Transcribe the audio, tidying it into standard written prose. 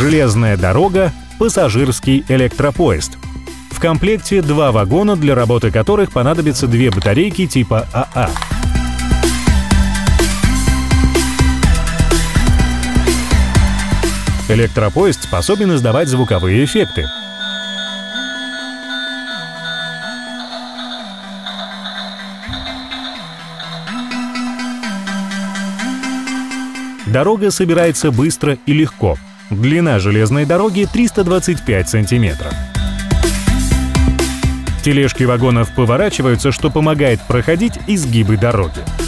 железная дорога, пассажирский электропоезд. В комплекте 2 вагона, для работы которых понадобятся 2 батарейки типа АА. Электропоезд способен издавать звуковые эффекты. Дорога собирается быстро и легко. Длина железной дороги 325 сантиметров. Тележки вагонов поворачиваются, что помогает проходить изгибы дороги.